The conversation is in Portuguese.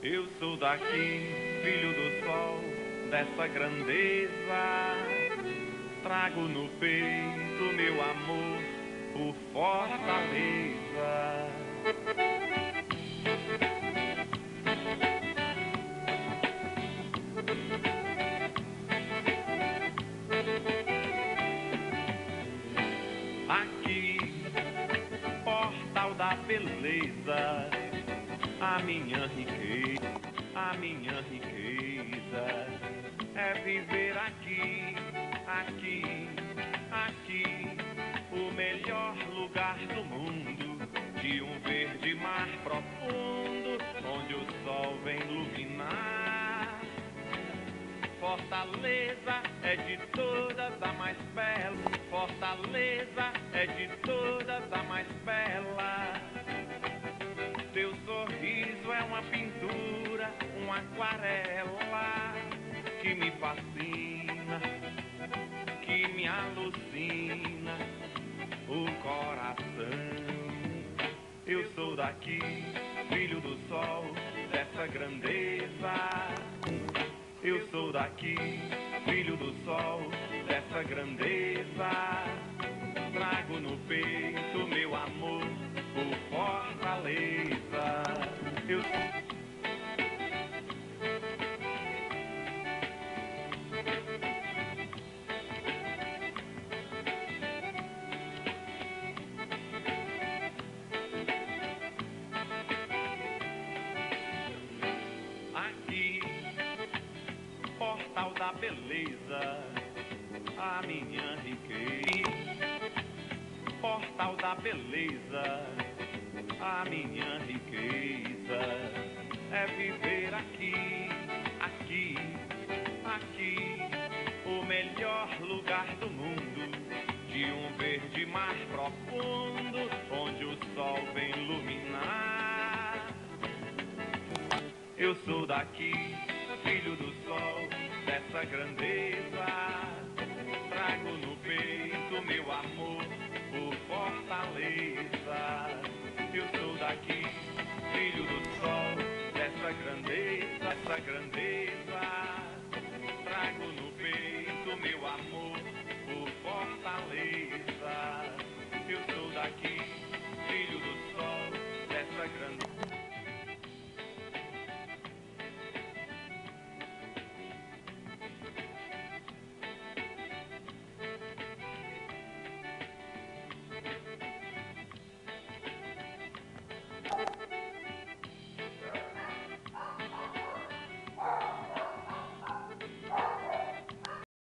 Eu sou daqui, filho do sol, dessa grandeza. Trago no peito meu amor por fortaleza. Aqui, portal da beleza, a minha riqueza é viver aqui, o melhor lugar do mundo, de um verde mar profundo, onde o sol vem iluminar. Fortaleza é de todas a mais bela, Fortaleza é de todas a mais bela. Teu sorriso é uma pintura, uma aquarela que me fascina, que me alucina o coração. Eu sou daqui, filho do sol, dessa grandeza. Eu sou daqui, filho do sol, dessa grandeza. Trago no peito meu amor por fortaleza. Eu aqui, portal da beleza, a minha riqueza. Portal da beleza, a minha riqueza é viver aqui, o melhor lugar do mundo, de um verde mar profundo, onde o sol vem iluminar. Eu sou daqui, filho do sol, dessa grandeza. Trago no peito meu amor por fortaleza. Eu sou daqui, filho do sol, dessa grandeza, essa grandeza. Trago no peito meu amor por fortaleza. Eu sou daqui.